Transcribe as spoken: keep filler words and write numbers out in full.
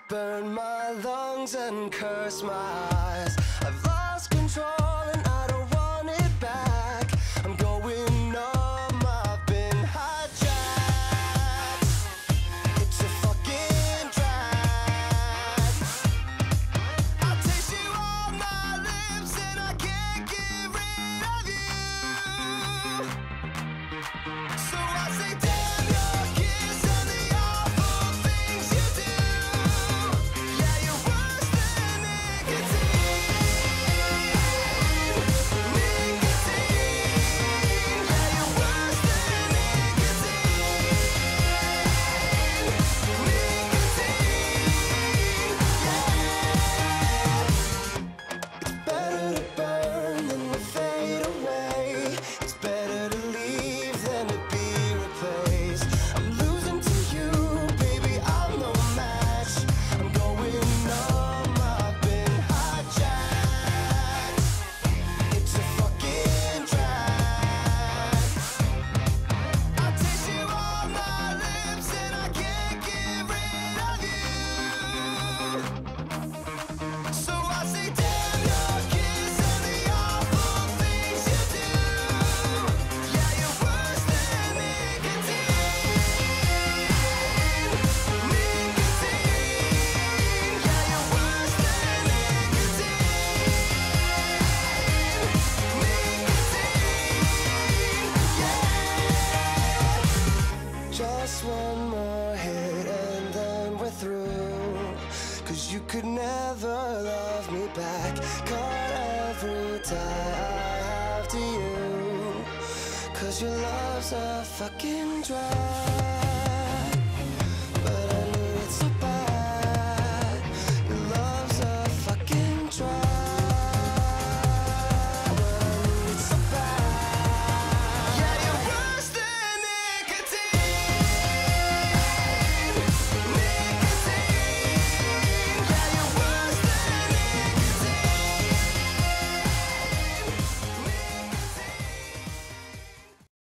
burn my lungs and curse my eyes. I've lost control and I don't want it back. I'm going numb, I've been hijacked. It's a fucking drag. I taste you on my lips and I can't get rid of you. So I say damn your kiss and the awful things you do. Yeah, you're worse than nicotine. Nicotine. Yeah, you're worse than nicotine. Nicotine. Yeah. It's better to burn than to fade away. It's better to leave than to be replaced. I'm losing to you, baby, I'm no match. I'm going numb, I've been hijacked. It's a fucking drag. I taste you on my lips and I can't get rid of you. So I say damn your kiss and the awful things you do. Yeah, you're worse than nicotine. Nicotine. Yeah, you're worse than nicotine. Nicotine. Yeah. Just one more hit and then we're through. Cause you could never love me back. Cut every tie I have to you. Cause your love's a fucking drag.